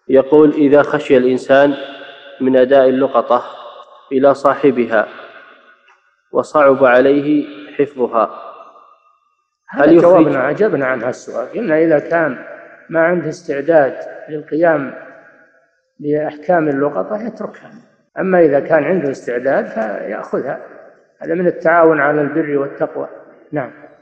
يقول: إذا خشي الإنسان من أداء اللقطة إلى صاحبها وصعب عليه حفظها، هل هذا يخرج؟ جوابنا أجبنا عن هذا السؤال، قلنا إذا كان ما عنده استعداد للقيام بأحكام اللقطة يتركها، أما إذا كان عنده استعداد فيأخذها. هذا من التعاون على البر والتقوى. نعم.